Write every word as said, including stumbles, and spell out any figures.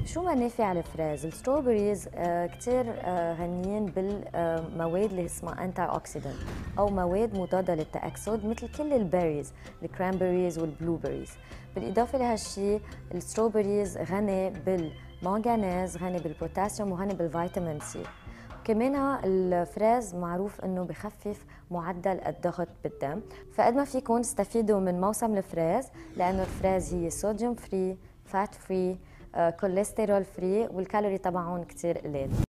شو منافع الفراز؟ الستروبريز آه كتير آه غنيين بالمواد اللي اسمها انتي اوكسيدنت او مواد مضاده للتاكسد مثل كل البيريز، الكرانبريز والبلوبريز. بالاضافه لهالشيء الستروبريز غني بالمانغانيز، غني بالبوتاسيوم، وغني بالفيتامين سي. كمان الفراز معروف انه بخفف معدل الضغط بالدم، فقد ما فيكم تستفيدوا من موسم الفراز لانه الفراز هي صوديوم فري، فات فري، كوليسترول فري، والكالوري تبعهم كتير قليل.